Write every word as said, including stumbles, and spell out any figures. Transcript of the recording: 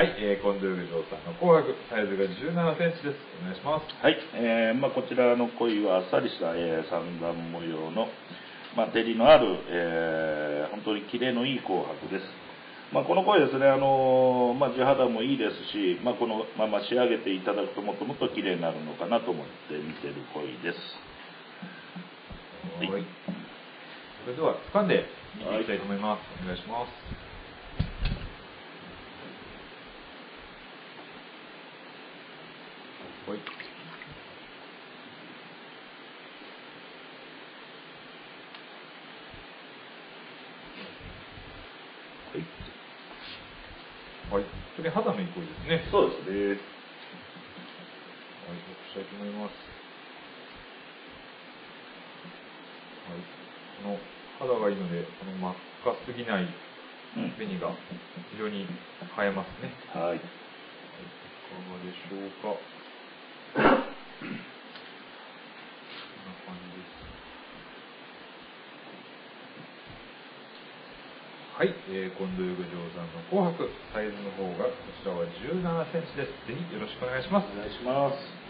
はい、えー、近藤裕二さんの紅白、サイズがじゅうななセンチです。お願いします。 はい、えーまあ、こちらの鯉はあっさりした、えー、三段模様の、まあ、照りのある、えー、本当にキレのいい紅白です。まあ、この鯉ですね、あのーまあ、地肌もいいですし、まあ、このまま仕上げていただくともっともっと綺麗になるのかなと思って見てる鯉です。 はい、はい、それでは掴んで見ていきたいと思います。はい、お願いします。はい、はい、これ肌のいい鯉ですね。 そうですね。はい、よくしたいと思います。はい、この肌がいいので、この真っ赤すぎない紅が非常に映えますね。 はい。いかがでしょうか。こんな感じです。はい、えー、近藤裕二さんの紅白、サイズの方がこちらはじゅうななセンチです。ぜひよろしくお願いします。 お願いします。